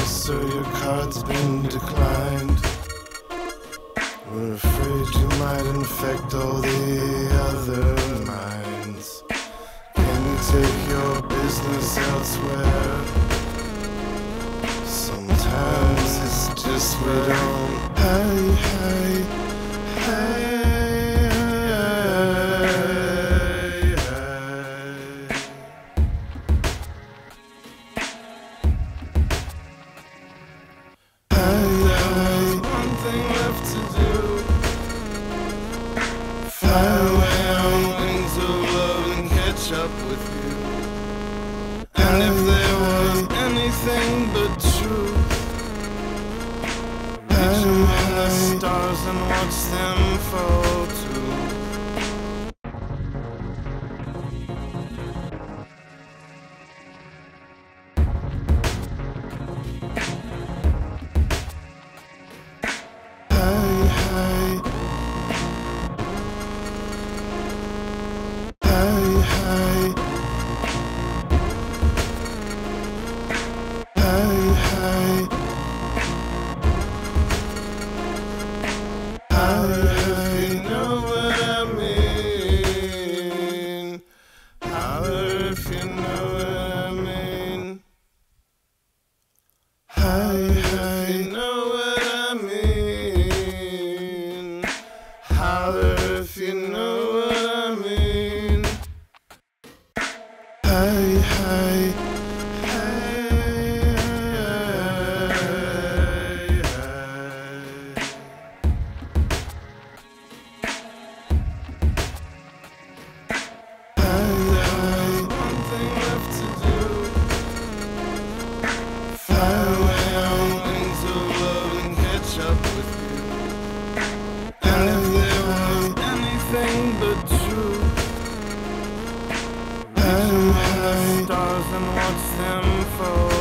so your card's been declined. We're afraid you might infect all the other minds. Can you take your business elsewhere? Sometimes it's just we don't. Hey, hey, hey, up with you. And if there was anything but truth, reach among the stars and watch them fall too. If you know what I mean, hey, hey, hey, there's one thing left to do. Fly away on wings of love and catch up with you. And if there was anything but true, reach among the stars and watch them fall.